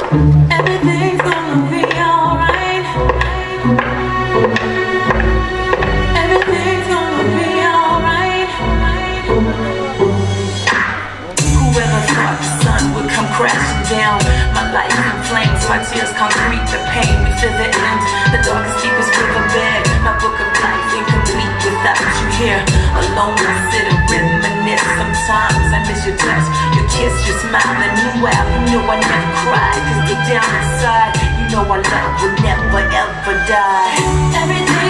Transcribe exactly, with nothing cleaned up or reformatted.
Everything's gonna be alright. Everything's gonna be alright. Whoever thought the sun would come crashing down? My life in flames, my tears concrete the pain. We feel the end, the darkest, deepest riverbed. My book of life incomplete without you here. Alone I sit and reminisce. Sometimes I miss your touch, your kiss, your smile, and you out. You know I never cried, cause deep down inside, you know our love will never ever die. Everything